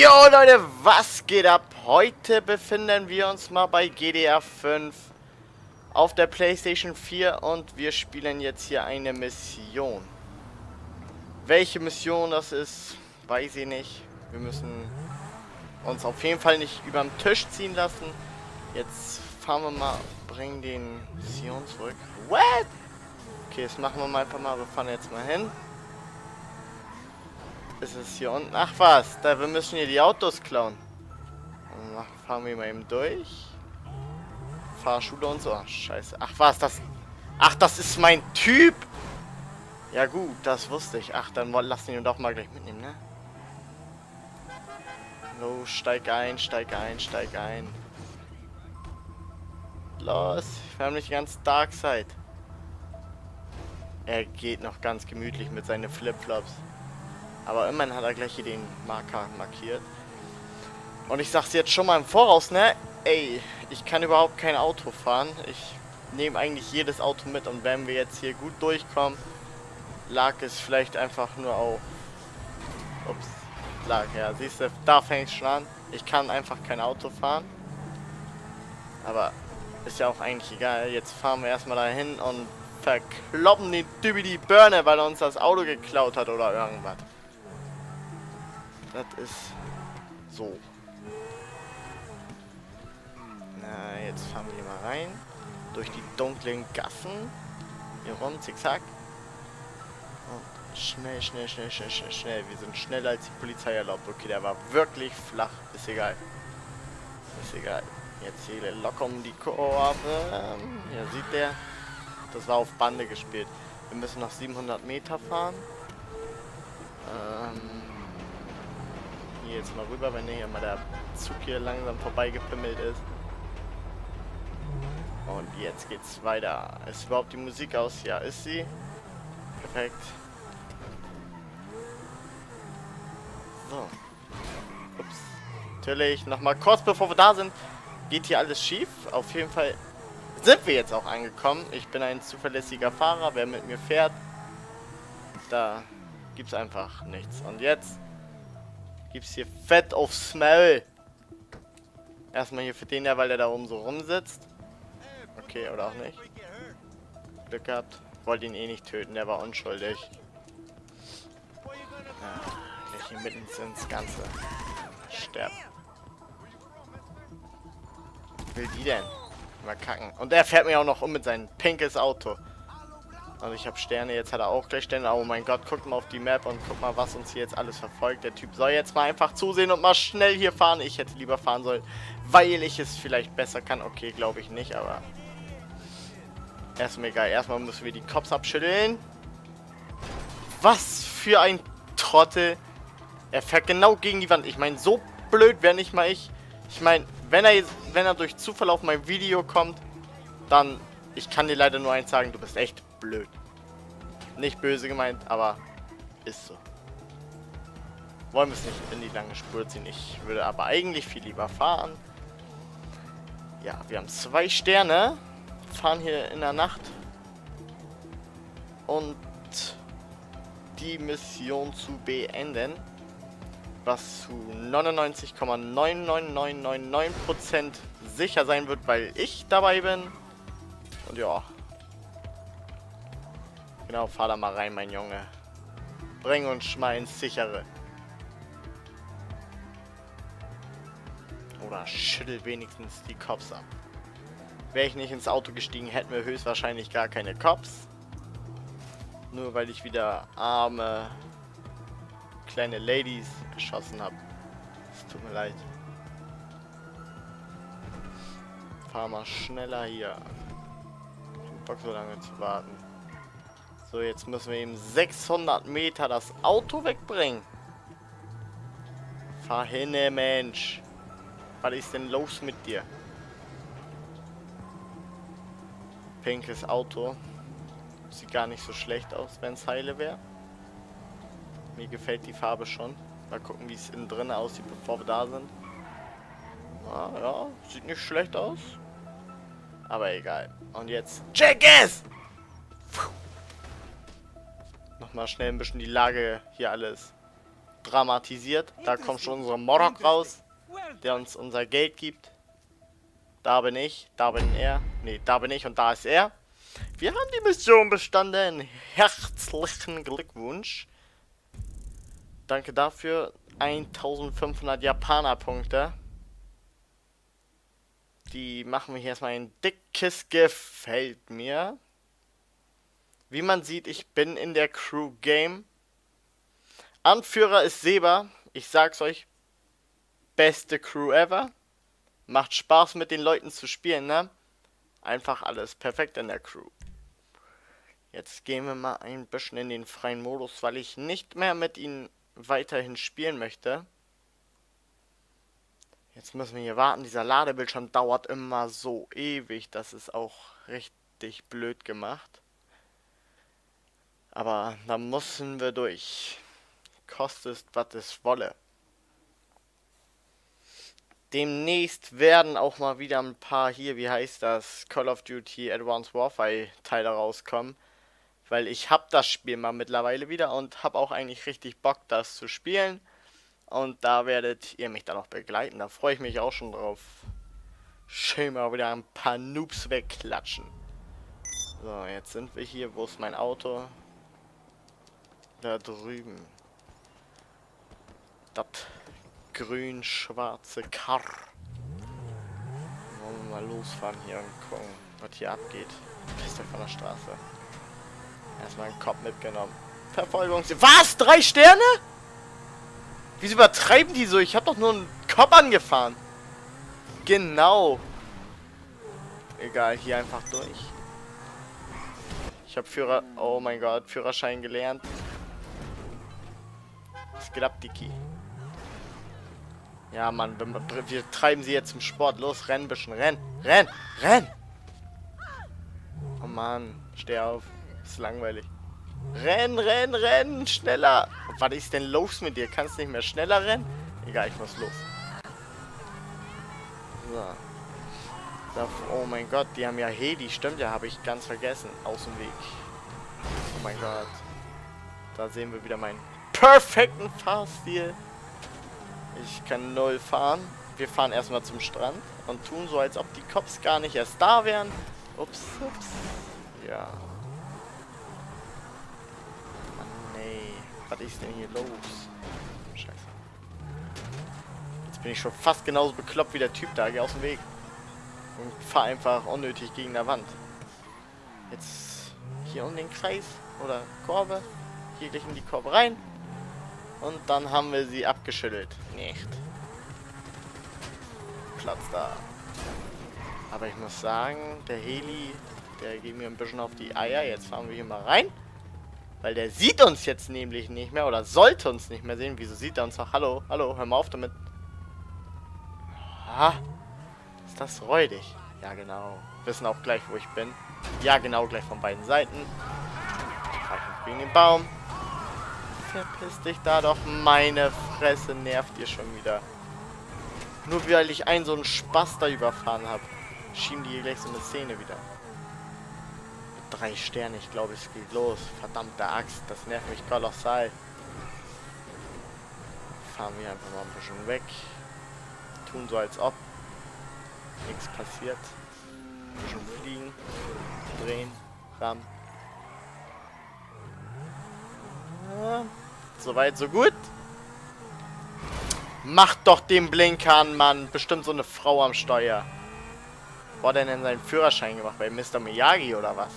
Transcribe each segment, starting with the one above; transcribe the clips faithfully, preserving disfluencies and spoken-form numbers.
Jo Leute, was geht ab? Heute befinden wir uns mal bei G T A fünf auf der PlayStation vier und wir spielen jetzt hier eine Mission. Welche Mission das ist, weiß ich nicht. Wir müssen uns auf jeden Fall nicht über den Tisch ziehen lassen. Jetzt fahren wir mal, bringen den Sion zurück. What? Okay, das machen wir mal einfach mal. Wir fahren jetzt mal hin. Ist es hier unten? Ach was, da wir müssen hier die Autos klauen. Dann fahren wir mal eben durch. Fahrschule und so. Ach, scheiße. Ach was, das... Ach, das ist mein Typ! Ja gut, das wusste ich. Ach, dann lass ihn doch mal gleich mitnehmen, ne? Los, steig ein, steig ein, steig ein. Los, wir haben nicht ganz Darkseid. Er geht noch ganz gemütlich mit seinen Flipflops. Aber immerhin hat er gleich hier den Marker markiert. Und ich sag's jetzt schon mal im Voraus, ne? Ey, ich kann überhaupt kein Auto fahren. Ich nehme eigentlich jedes Auto mit. Und wenn wir jetzt hier gut durchkommen, lag es vielleicht einfach nur auf... Ups, lag, ja. Siehst du, da fängt es schon an. Ich kann einfach kein Auto fahren. Aber ist ja auch eigentlich egal. Jetzt fahren wir erstmal dahin und verkloppen den Typ die Birne, weil er uns das Auto geklaut hat oder irgendwas. Das ist so. Na, jetzt fahren wir hier mal rein. Durch die dunklen Gassen. Hier rum, zickzack. Und schnell, schnell, schnell, schnell, schnell, schnell. Wir sind schneller als die Polizei erlaubt. Okay, der war wirklich flach. Ist egal. Ist egal. Jetzt hier locker um die Kurve. Ja, sieht der. Das war auf Bande gespielt. Wir müssen noch siebenhundert Meter fahren. Ähm... Hier jetzt mal rüber, wenn hier mal der Zug hier langsam vorbeigepimmelt ist. Und jetzt geht's weiter. Ist überhaupt die Musik aus? Ja, ist sie. Perfekt. So. Ups. Natürlich, nochmal kurz bevor wir da sind, geht hier alles schief. Auf jeden Fall sind wir jetzt auch angekommen. Ich bin ein zuverlässiger Fahrer. Wer mit mir fährt, da gibt's einfach nichts. Und jetzt gibt's hier Fett aufs Maul. Erstmal hier für den da, weil der da oben so rumsitzt. Okay, oder auch nicht. Glück gehabt. Wollte ihn eh nicht töten, der war unschuldig. Ja, gleich hier mitten ins Ganze. Sterben. Was will die denn? Mal kacken. Und er fährt mir auch noch um mit seinem pinkes Auto. Also ich habe Sterne, jetzt hat er auch gleich Sterne. Oh mein Gott, guckt mal auf die Map und guck mal, was uns hier jetzt alles verfolgt. Der Typ soll jetzt mal einfach zusehen und mal schnell hier fahren. Ich hätte lieber fahren sollen, weil ich es vielleicht besser kann. Okay, glaube ich nicht, aber... Erstmal egal. Erstmal müssen wir die Cops abschütteln. Was für ein Trottel. Er fährt genau gegen die Wand. Ich meine, so blöd wäre nicht mal ich. Ich meine, wenn er, wenn er durch Zufall auf mein Video kommt, dann... Ich kann dir leider nur eins sagen, du bist echt blöd. Nicht böse gemeint, aber ist so. Wollen wir es nicht in die lange Spur ziehen. Ich würde aber eigentlich viel lieber fahren. Ja, wir haben zwei Sterne. Fahren hier in der Nacht. Und die Mission zu beenden. Was zu neunundneunzig Komma neun neun neun neun neun Prozent sicher sein wird, weil ich dabei bin. Und ja. Genau, fahr da mal rein, mein Junge. Bring uns mal ins Sichere. Oder schüttel wenigstens die Cops ab. Wäre ich nicht ins Auto gestiegen, hätten wir höchstwahrscheinlich gar keine Cops. Nur weil ich wieder arme kleine Ladies geschossen habe. Es tut mir leid. Fahr mal schneller hier. Bock so lange zu warten. So, jetzt müssen wir eben sechshundert Meter das Auto wegbringen. Fahr hin, Mensch. Was ist denn los mit dir? Pinkes Auto. Sieht gar nicht so schlecht aus, wenn es heile wäre. Mir gefällt die Farbe schon. Mal gucken, wie es innen drin aussieht, bevor wir da sind. Ah, ja, sieht nicht schlecht aus. Aber egal. Und jetzt... Check es! Nochmal schnell ein bisschen die Lage hier alles dramatisiert. Da kommt schon unser Morok raus, der uns unser Geld gibt. Da bin ich, da bin er. Ne, da bin ich und da ist er. Wir haben die Mission bestanden. Herzlichen Glückwunsch. Danke dafür. eintausendfünfhundert Japaner-Punkte. Die machen wir hier erstmal ein dickes Gefällt mir. Wie man sieht, ich bin in der Crew Game. Anführer ist Seba. Ich sag's euch. Beste Crew ever. Macht Spaß mit den Leuten zu spielen, ne? Einfach alles perfekt in der Crew. Jetzt gehen wir mal ein bisschen in den freien Modus, weil ich nicht mehr mit ihnen weiterhin spielen möchte. Jetzt müssen wir hier warten. Dieser Ladebildschirm dauert immer so ewig. Das ist auch richtig blöd gemacht. Aber da müssen wir durch. Kostet, was es wolle. Demnächst werden auch mal wieder ein paar hier, wie heißt das, Call of Duty Advanced Warfare Teile rauskommen. Weil ich habe das Spiel mal mittlerweile wieder und habe auch eigentlich richtig Bock, das zu spielen. Und da werdet ihr mich dann auch begleiten. Da freue ich mich auch schon drauf. Schön mal wieder ein paar Noobs wegklatschen. So, jetzt sind wir hier. Wo ist mein Auto? Da drüben. Das grün-schwarze Kar. Wollen wir mal losfahren hier und gucken, was hier abgeht. Piste von der Straße. Erstmal einen Kopf mitgenommen. Verfolgungs... Was? Drei Sterne? Wieso übertreiben die so? Ich habe doch nur einen Kopf angefahren. Genau. Egal, hier einfach durch. Ich habe Führer... Oh mein Gott, Führerschein gelernt. Was geht ab, Dicky? Ja, Mann, wir, wir treiben sie jetzt zum Sport. Los, renn ein bisschen. Renn, renn, renn! Oh Mann, steh auf. Ist langweilig. Renn, renn, renn, schneller! Was ist denn los mit dir? Kannst du nicht mehr schneller rennen? Egal, ich muss los. So. Da, oh mein Gott, die haben ja Heli. Stimmt ja, habe ich ganz vergessen. Aus dem Weg. Oh mein Gott. Da sehen wir wieder meinen perfekten Fahrstil. Ich kann null fahren. Wir fahren erstmal zum Strand und tun so, als ob die Cops gar nicht erst da wären. Ups, ups. Ja. Mann, nee. Was ist denn hier los? Scheiße. Jetzt bin ich schon fast genauso bekloppt wie der Typ da. Geh aus dem Weg. Und fahr einfach unnötig gegen der Wand. Jetzt hier um den Kreis oder Korbe. Hier gleich in die Korbe rein. Und dann haben wir sie abgeschüttelt. Nicht. Platz da. Aber ich muss sagen, der Heli, der geht mir ein bisschen auf die Eier. Jetzt fahren wir hier mal rein. Weil der sieht uns jetzt nämlich nicht mehr. Oder sollte uns nicht mehr sehen. Wieso sieht er uns noch? Hallo, hallo, hör mal auf damit. Ah, ist das räudig? Ja, genau. Wissen auch gleich, wo ich bin. Ja, genau, gleich von beiden Seiten. Fahr ich gegen den Baum. Verpiss dich da doch, meine Fresse, nervt ihr schon wieder. Nur weil ich einen so einen Spaß da überfahren habe, schieben die hier gleich so eine Szene wieder. Mit drei Sterne, ich glaube, es geht los. Verdammte Axt, das nervt mich kolossal. Fahren wir einfach mal ein bisschen weg. Tun so, als ob nichts passiert. Ein bisschen fliegen, drehen, rammen. Ja, soweit, so gut. Macht doch den Blinker an, Mann. Bestimmt so eine Frau am Steuer. Wo hat er denn seinen Führerschein gemacht? Bei Mister Miyagi oder was?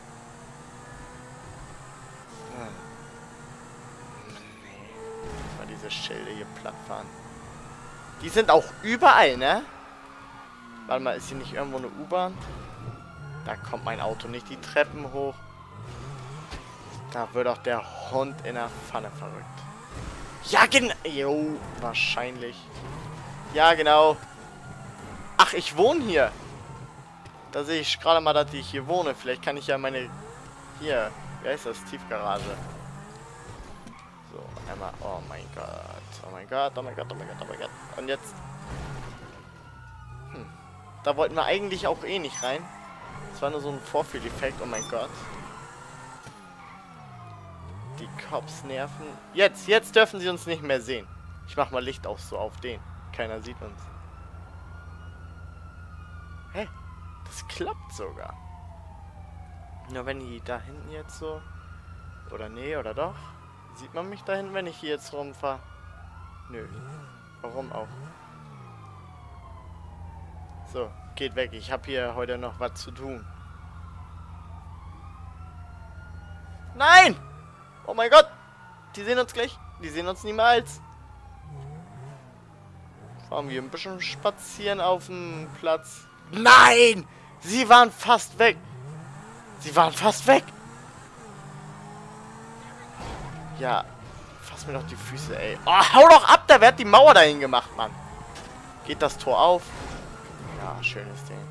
Hm. Nee. Mal diese Schilde hier platt fahren. Die sind auch überall, ne? Warte mal, ist hier nicht irgendwo eine U-Bahn? Da kommt mein Auto nicht die Treppen hoch. Da wird auch der Hund in der Pfanne verrückt. Ja, genau. Jo, wahrscheinlich. Ja, genau. Ach, ich wohne hier. Da sehe ich gerade mal, dass ich hier wohne. Vielleicht kann ich ja meine... Hier, wie heißt das? Tiefgarage. So, einmal... Oh mein Gott. Oh mein Gott, oh mein Gott, oh mein Gott, oh mein Gott. Und jetzt... Hm. Da wollten wir eigentlich auch eh nicht rein. Das war nur so ein Vorführeffekt, oh mein Gott. die Cops nerven. Jetzt, jetzt dürfen sie uns nicht mehr sehen. Ich mach mal Licht aus, so auf den. Keiner sieht uns. Hä? Das klappt sogar. Nur wenn die da hinten jetzt so... Oder nee, oder doch? Sieht man mich da hinten, wenn ich hier jetzt rumfahre? Nö. Warum auch? So, geht weg. Ich habe hier heute noch was zu tun. Nein! Oh mein Gott! Die sehen uns gleich. Die sehen uns niemals. Fahren wir ein bisschen spazieren auf dem Platz. Nein! Sie waren fast weg. Sie waren fast weg. Ja, fass mir doch die Füße, ey. Oh, hau doch ab, da wird die Mauer dahin gemacht, Mann. Geht das Tor auf? Ja, schönes Ding.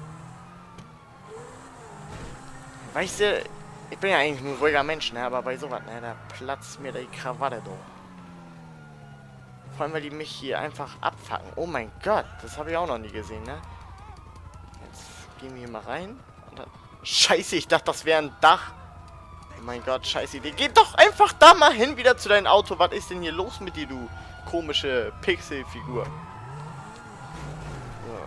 Weißt du, ich bin ja eigentlich ein ruhiger Mensch, ne, aber bei sowas, ne, da platzt mir die Krawatte doch. Vor allem, weil die mich hier einfach abfacken. Oh mein Gott, das habe ich auch noch nie gesehen, ne. Jetzt gehen wir hier mal rein. Und dann... Scheiße, ich dachte, das wäre ein Dach. Oh mein Gott, scheiße Idee. Geh doch einfach da mal hin, wieder zu deinem Auto. Was ist denn hier los mit dir, du komische Pixelfigur? So.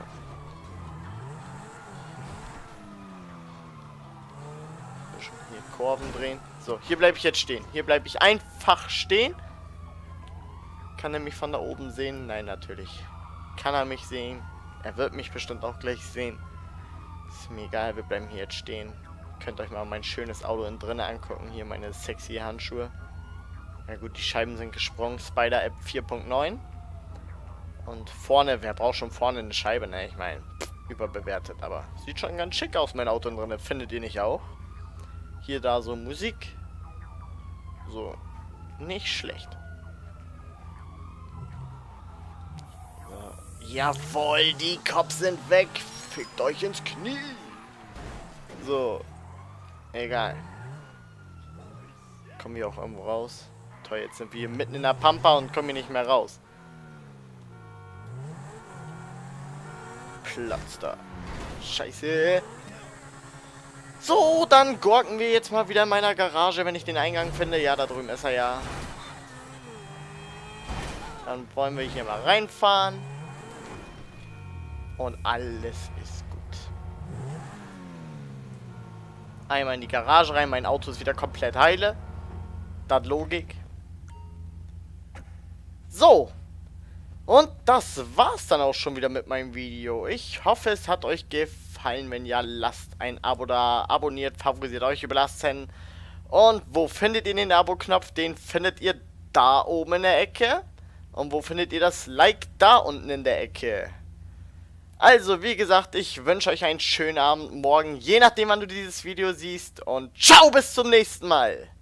Hier Kurven drehen. So, hier bleibe ich jetzt stehen. Hier bleibe ich einfach stehen. Kann er mich von da oben sehen? Nein, natürlich. Kann er mich sehen? Er wird mich bestimmt auch gleich sehen. Ist mir egal, wir bleiben hier jetzt stehen. Könnt euch mal mein schönes Auto innen drinnen angucken. Hier meine sexy Handschuhe. Na gut, die Scheiben sind gesprungen. Spider-App vier Punkt neun. Und vorne, wer braucht schon vorne eine Scheibe, ne? Ich meine, überbewertet, aber sieht schon ganz schick aus, mein Auto innen drinnen. Findet ihr nicht auch? Hier, da so Musik. So, nicht schlecht. So. Jawohl, die Cops sind weg. Fickt euch ins Knie. So. Egal. Kommen wir auch irgendwo raus? Toll, jetzt sind wir hier mitten in der Pampa und kommen hier nicht mehr raus. Platz da. Scheiße. So, dann gurken wir jetzt mal wieder in meiner Garage, wenn ich den Eingang finde. Ja, da drüben ist er ja. Dann wollen wir hier mal reinfahren. Und alles ist gut. Einmal in die Garage rein. Mein Auto ist wieder komplett heile. Das Logik. So. Und das war's dann auch schon wieder mit meinem Video. Ich hoffe, es hat euch gefallen. Wenn ja, lasst ein Abo da. Abonniert, favorisiert euch, überlassen. Und wo findet ihr den Abo-Knopf? Den findet ihr da oben in der Ecke. Und wo findet ihr das Like? Da unten in der Ecke. Also, wie gesagt, ich wünsche euch einen schönen Abend, morgen, je nachdem, wann du dieses Video siehst. Und ciao, bis zum nächsten Mal.